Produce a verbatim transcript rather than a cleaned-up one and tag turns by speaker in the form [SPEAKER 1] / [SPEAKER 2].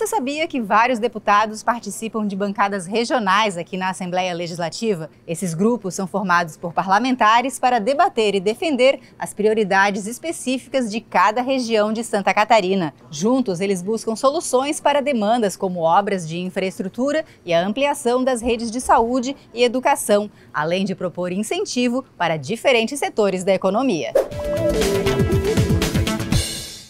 [SPEAKER 1] Você sabia que vários deputados participam de bancadas regionais aqui na Assembleia Legislativa? Esses grupos são formados por parlamentares para debater e defender as prioridades específicas de cada região de Santa Catarina. Juntos, eles buscam soluções para demandas como obras de infraestrutura e a ampliação das redes de saúde e educação, além de propor incentivo para diferentes setores da economia.